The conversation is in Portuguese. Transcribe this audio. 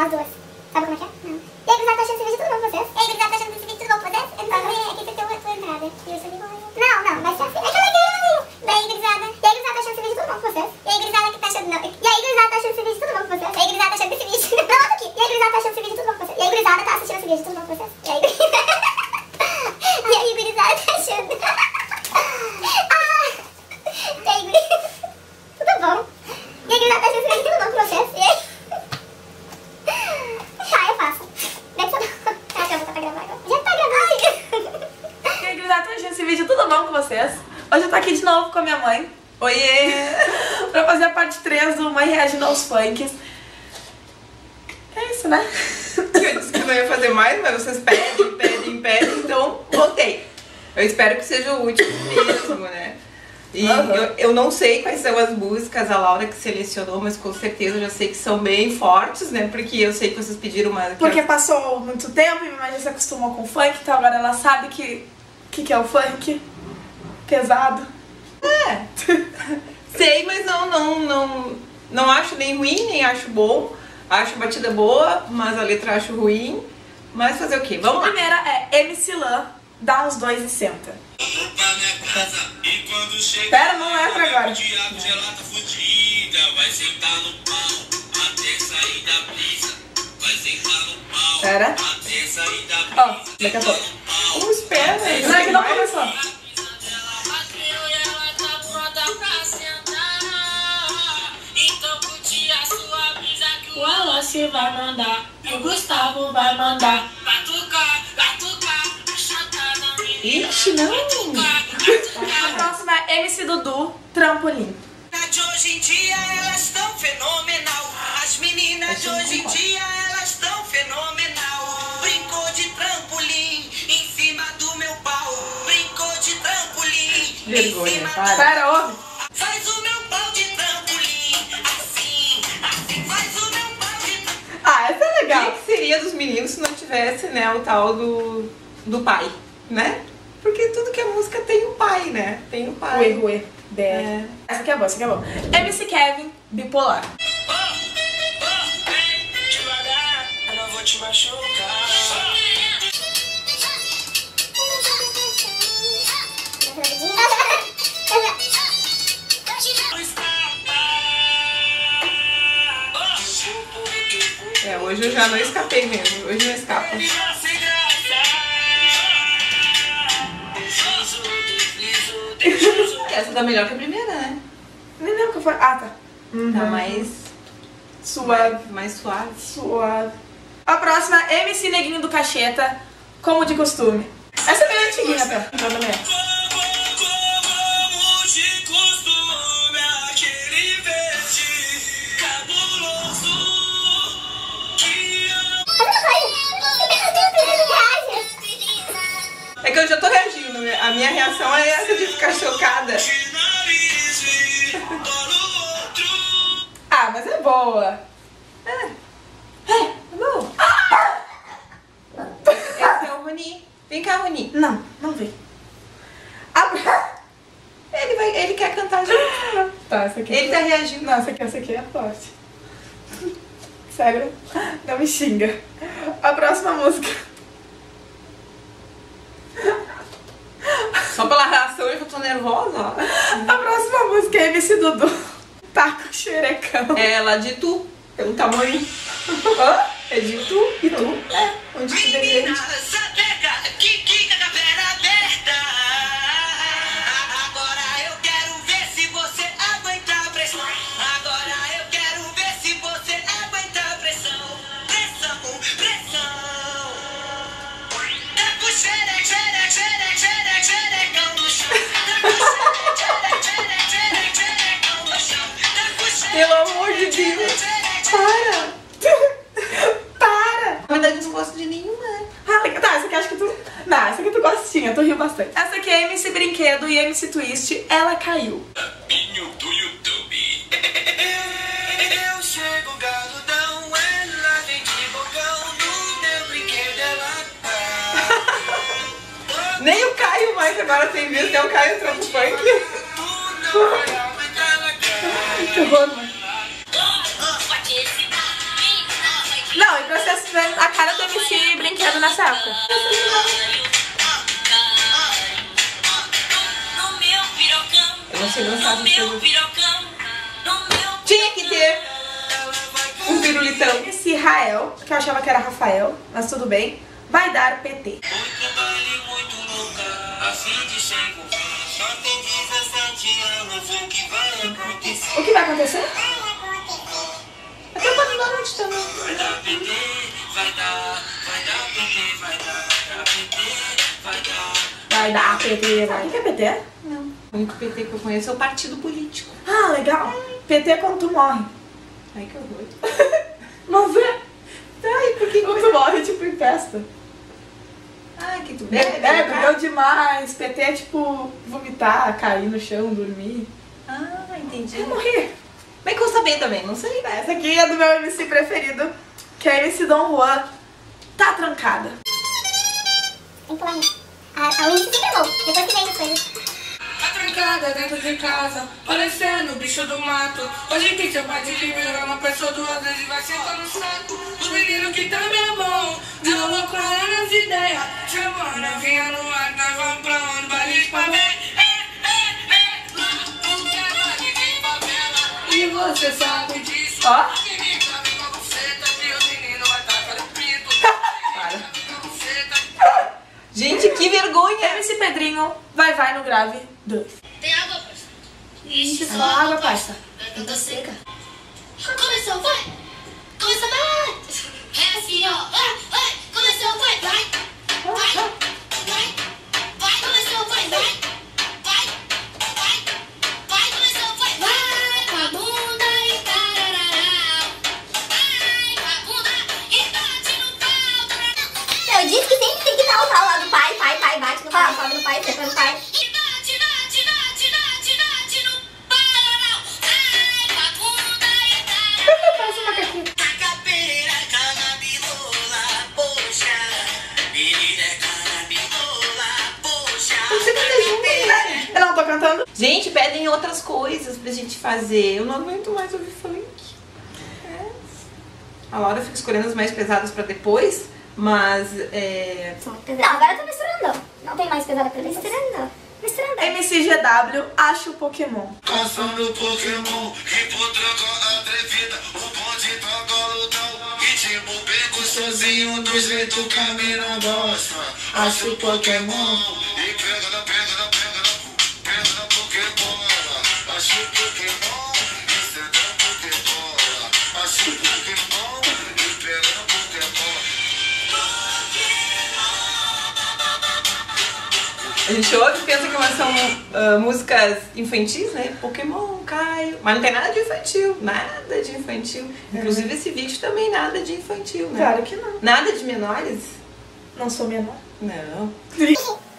Nós duas. Sabe como é que é? Não. E aí, gurizada, tá achando esse vídeo tudo bom com vocês? E aí, gurizada, tá achando esse vídeo tudo bom com vocês? Então, aqui você tem a tua entrada. E eu sou de boa. Não, vai ser assim. Ai, que legal! Daí, gurizada. E aí, gurizada, tá achando esse vídeo tudo bom com vocês? E aí, gurizada, que tá achando... Não. E aí, gurizada, tá achando esse vídeo tudo bom com vocês? E aí, gurizada, tá achando esse vídeo... Não, outro aqui. E aí, gurizada, tá achando esse vídeo tudo bom com vocês? E aí, gurizada, tá assistindo esse vídeo tudo bom com vocês? E aí, e aí, gurizada, tá achando... E aí, gurizada... Tudo bom? E aí, gurizada, tá achando esse vídeo tudo bom com vocês? E aí... Tá, eu faço. Deve ser... Ah, já vou pra gravar agora. Já tá gravando. E aí, gurizada, tá achando esse vídeo tudo bom com vocês? Hoje eu tô aqui de novo com a minha mãe. Oiê! Pra fazer a parte 3 do Mãe Reagindo aos Funks. É isso, né? Eu disse que não ia fazer mais, mas vocês pedem, então voltei. Eu espero que seja o último mesmo, né? E eu não sei quais são as músicas, a Laura que selecionou, mas com certeza eu já sei que são bem fortes, né? Porque eu sei que vocês pediram uma... Porque passou muito tempo e minha mãe já se acostumou com o funk, então agora ela sabe que é o funk pesado. É, sei, mas não acho nem ruim, nem acho bom. Acho a batida boa, mas a letra acho ruim. Mas fazer o quê? Vamos A lá. primeira é MC Lan, dá os dois e senta. Pera, não é pra agora. Pera. Ó, daqui a pouco. Espera aí. Não, é que não começou. O Wallace vai mandar e o Gustavo vai mandar. Batucar, Ixi, não. A próxima é MC Dudu, Trampolim. de hoje em dia elas estão fenomenal. As meninas de hoje em dia elas estão fenomenal. Brincou de trampolim em cima do meu pau. Brincou de trampolim Vergonha, em cima para. Pera, ouve. Faz o meu pau de trampolim. Assim, faz o meu pau de trampolim. Ah, essa é O legal. que seria dos meninos se não tivesse, né, o tal do pai, né? Porque tudo que é música tem o pai, né? Tem o pai. Ué. É. Essa aqui é boa, essa aqui é boa. MC Kevin, Bipolar. Devagar, eu não vou te machucar. É, hoje eu já não escapei mesmo. Hoje não escapa. Essa tá melhor que a primeira, né? Nem lembro o que foi. Ah, tá. Tá mais Suave. mais suave. Suave. A próxima é MC Neguinho do Cacheta, como de costume. Essa é bem antiguinha, tá? Então também é. É que eu já tô reagindo. A minha reação é essa de ficar chocada. Ah, mas é boa. É bom. Esse é o Rony. Vem cá, Rony. Não vem. Ele quer cantar junto. Tá, essa aqui. Ele tá reagindo. Não, essa aqui é forte. Sério, não me xinga. A próxima música. Só pela reação eu já tô nervosa, ó. A próxima música é MC Dudu. Tá com xerecão. É ela de tu, pelo tamanho. Hã? É de tu e tu. É, onde tu deseja. Agora eu quero ver se você aguenta a pressão. Agora eu quero ver se você aguenta a pressão. Pressão. Tá com xerecão no chão. Xerecão no chão. Pelo amor de Deus. Para. Para! Na verdade eu não gosto de nenhuma, né? Ah, tá, essa aqui acho que tu... Não, essa aqui tu gostinha, tu riu bastante. Essa aqui é MC Brinquedo e MC Twist, Ela Caiu. Pinho do YouTube. Eu chego galudão, ela vem de bocão, no meu brinquedo ela tá. Nem o Caio mais agora tem visto. É o Caio entrou no funk. Tu não vai aguentar ela Que horror, mano. Não, nessa época. Eu não sei dançar essas coisas. Tinha que ter um pirulitão. Esse Rael, que eu achava que era Rafael, mas tudo bem, vai dar PT. Muito baile, muito louca, a fim de se envolver. Só tem 17 anos, o que vai acontecer? O que vai acontecer? Até o Padre da Noite também. Vai dar PT, vai dar PT, vai dar PT, vai dar. Vai dar PT, vai. O que é PT? Não. O único PT que eu conheço é o partido político. Ah, legal. PT é quando tu morre. Ai, que horror. Mas é. Ai, por que Quando tu morre, tipo, em festa. Ai, que tu Bebeu demais. PT é tipo vomitar, cair no chão, dormir. Ah, entendi. É morrer. Bem que eu sabia também, não sei. Essa aqui é do meu MC preferido, que é esse Dom Juan. Tá trancada. Tem que pular nisso. O início sempre é bom, depois que vem as coisas. Tá trancada dentro de casa, parecendo bicho do mato. Hoje quem seu pai te virar uma pessoa duas vezes vai sentar no saco. Os meninos que também é bom, deu loucura nas ideias. Chamando a vinha no ar, nós vamos pra onde? Baile pra ver. E você sabe disso. Ó. Gente, que vergonha! MC Pedrinho vai no grave 2. Tem água, parça? Ixi, só água, parça. Eu tô seca. Começou, vai! Começou, vai! É assim, ó. Vai! Começou, vai! Vai! Vai! Vai! Vai! Começou, vai! Vai! Vai! Vai! Vai! Começou, vai! Vai! Com a bunda e tarará. Vai! Com a bunda e bate no pau. Eu disse que sempre tem que dar o pau lá do pai, bate no pau, sobe no pai, senta no pai. E bate no pau. Vai! Com a bunda e tarará. Parece um macaquinho. Cacapeira, canabilola, poxa. Menina é canabilola, poxa. Você canta junto, né? Eu não tô cantando. Gente, pedem outras coisas pra gente fazer. Eu não aguento mais ouvir funk. É. A Laura fica escolhendo as mais pesadas pra depois, mas Não, agora eu tô misturando. Não tem mais pesada pra misturando. MC GW, acho o Pokémon. Caçando Pokémon, hipotranca atrevida, o bonde tá galudão. Ritmo bem gostosinho, do jeito que a mina gosta. Acho o Pokémon, e pega na Pokébola. Acho o Pokémon, e senta na Pokébola. Acho o Pokémon, e pega na Pokébola. a gente ouve e pensa que são músicas infantis, né? Pokémon, Caio. Mas não tem nada de infantil. Nada de infantil. Inclusive esse vídeo também nada de infantil, né? Claro que não. Nada de menores? Não sou menor. Não.